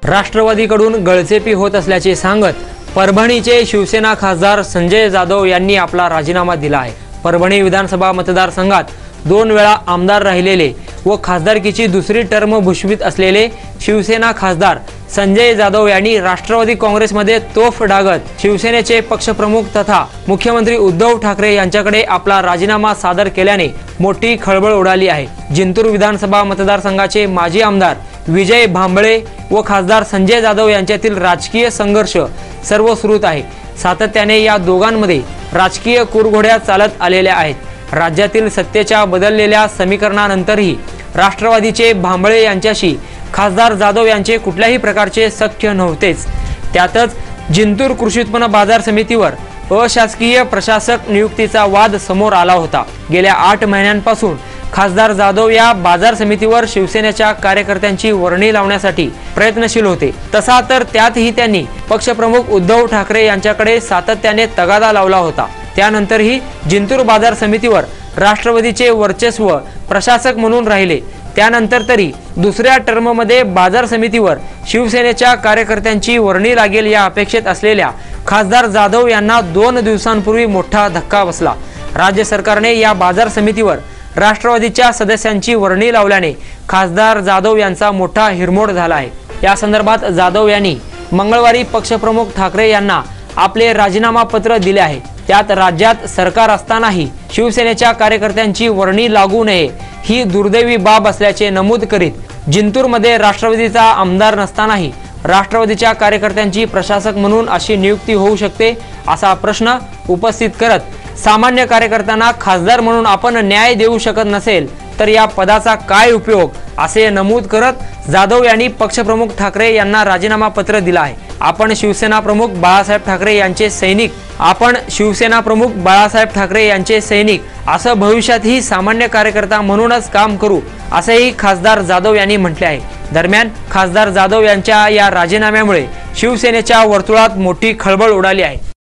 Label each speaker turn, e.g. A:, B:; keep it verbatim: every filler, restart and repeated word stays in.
A: राष्ट्रवादीकडून गळचेपी होत असल्याचे सांगत परभणीचे शिवसेना खासदार संजय जाधव यांनी आपला राजीनामा दिला आहे। परभणी विधानसभा मतदारसंघात दोन वेळा आमदार राहिलेले व खासदारकीची दुसरी टर्म भूषवित असलेले शिवसेना खासदार संजय जाधव यांनी राष्ट्रवादी काँग्रेसमध्ये तोफ डागत शिवसेनेचे पक्षप्रमुख तथा मुख्यमंत्री उद्धव ठाकरे यांच्याकडे आपला राजीनामा सादर केल्याने मोठी खळबळ उडाली आहे। जिंतूर विधानसभा मतदारसंघाचे माजी आमदार विजय भांबळे व खासदार संजय जाधव यांच्यातील राजकीय संघर्ष सर्व सुरूत आहे। सातत्याने या दोघांमध्ये राजकीय कुरघोड्या चालत आलेल्या आहेत। राज्यातील सत्तेच्या बदललेल्या समीकरणानंतरही राष्ट्रवादीचे भांबळे यांच्याशी खासदार जाधव यांचे कुठल्याही प्रकारचे सख्य नव्हतेच। त्यातच जिंतूर कृषी उत्पन्न बाजार समितीवर अशासकीय प्रशासक नियुक्तीचा वाद समोर आला होता। गेल्या आठ महिन्यांपासून खासदार जाधव या बाजार समितीवर शिवसेनेच्या कार्यकर्त्यांची वर्णी लावण्यासाठी प्रयत्नशील होते। तसा तर त्यातही त्यांनी पक्षप्रमुख उद्धव ठाकरे यांच्याकडे सातत्याने तगादा लावला होता। त्यानंतरही जिंतूर बाजार समितीवर राष्ट्रवादीचे वर्चस्व प्रशासक म्हणून राहिले। त्यानंतर तरी दुसऱ्या टर्ममध्ये बाजार समितीवर शिवसेनेच्या कार्यकर्त्यांची वर्णी लागेल या अपेक्षेत असलेल्या खासदार जाधव यांना दोन दिवसांपूर्वी मोठा धक्का बसला। राज्य सरकारने या बाजार समितीवर राष्ट्रवादीच्या सदस्यांची वर्णी लावल्याने खासदार जाधव यांचा मोठा हिरमोड झाला आहे। या संदर्भात जाधव यांनी मंगळवारी पक्षप्रमुख ठाकरे यांना आपले राजीनामा पत्र दिले आहे। त्यात राज्यात सरकार असतानाही शिवसेनेच्या कार्यकर्त्यांची वर्णी लागू नये ही दुर्दैवी बाब असल्याचे नमूद करीत जिंतूरमध्ये राष्ट्रवादीचा आमदार नसतानाही राष्ट्रवादीच्या कार्यकर्त्यांची प्रशासक म्हणून अशी नियुक्ती होऊ शकते असा प्रश्न उपस्थित करत सामान्य कार्यकर्त्यांना खासदार म्हणून आपण न्याय देऊ शकत नसेल तर या पदाचा काय उपयोग असे नमूद करत जाधव यांनी पक्षप्रमुख ठाकरे यांना राजीनामा पत्र दिला आहे। आपण शिवसेना प्रमुख बाळासाहेब ठाकरे यांचे सैनिक आपण शिवसेना प्रमुख बाळासाहेब ठाकरे यांचे सैनिक असं भविष्यातही सामान्य कार्यकर्ता म्हणूनच काम करू असेही खासदार जाधव यांनी म्हटले आहे। दरम्यान खासदार जाधव यांच्या या राजीनाम्यामुळे शिवसेनेच्या वर्तुळात मोठी खळबळ उडाली आहे।